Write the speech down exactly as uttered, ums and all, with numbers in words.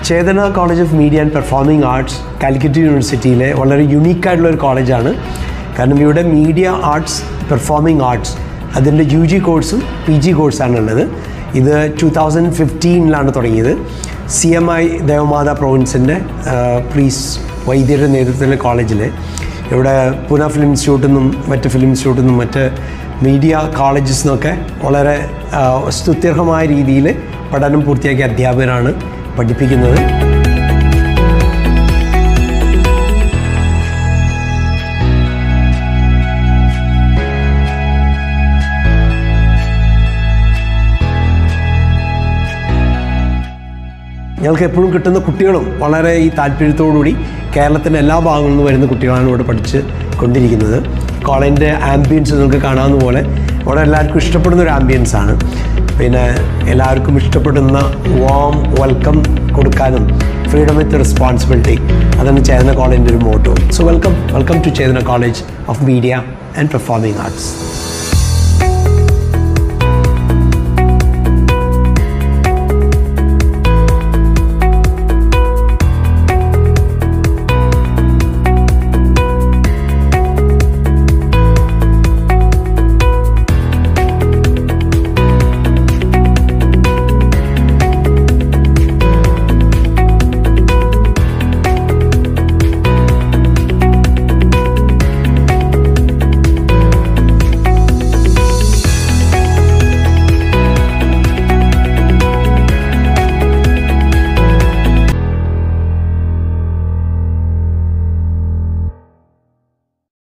Chetana college of media and performing arts Calicut യൂണിവേഴ്സിറ്റിയിലെ വളരെ യുണീക്കായിട്ടുള്ളൊരു കോളേജാണ്. കാരണം ഇവിടെ മീഡിയ ആർട്സ്, പെർഫോമിംഗ് ആർട്സ് അതിൻ്റെ യു ജി കോഴ്സും പി ജി കോഴ്സാണുള്ളത്. ഇത് ടു തൗസൻഡ് ഫിഫ്റ്റീനിലാണ് തുടങ്ങിയത്. സി എം ഐ ദേവമാത പ്രൊവിൻസിൻ്റെ പ്രീസ് വൈദ്യരുടെ നേതൃത്വത്തിലെ കോളേജിൽ ഇവിടെ പൂന ഫിലിം ഇൻസ്റ്റിറ്റ്യൂട്ടിൽ നിന്നും മറ്റ് ഫിലിം ഇൻസ്റ്റിറ്റ്യൂട്ടിൽ നിന്നും മറ്റ് മീഡിയ കോളേജസ് നിന്നൊക്കെ വളരെ സ്തുത്യർഹമായ രീതിയിൽ പഠനം പൂർത്തിയാക്കിയ അധ്യാപകരാണ് പഠിപ്പിക്കുന്നത്. ഞങ്ങൾക്ക് എപ്പോഴും കിട്ടുന്ന കുട്ടികളും വളരെ ഈ താല്പര്യത്തോടുകൂടി കേരളത്തിൻ്റെ എല്ലാ ഭാഗങ്ങളിൽ നിന്ന് വരുന്ന കുട്ടികളാണ് ഇവിടെ പഠിച്ച് കൊണ്ടിരിക്കുന്നത്. കോളേജിൻ്റെ ആംബിയൻസ് നിങ്ങൾക്ക് കാണാവുന്ന പോലെ ഇവിടെ എല്ലാവർക്കും ഇഷ്ടപ്പെടുന്ന ഒരു ആംബിയൻസാണ്. പിന്നെ എല്ലാവർക്കും ഇഷ്ടപ്പെടുന്ന വാം വെൽക്കം കൊടുക്കാനും ഫ്രീഡം വിത്ത് റെസ്പോൺസിബിലിറ്റി, അതാണ് ചേതന കോളേജിൻ്റെ ഒരു motto. So welcome welcome to Chethana college of media and performing arts.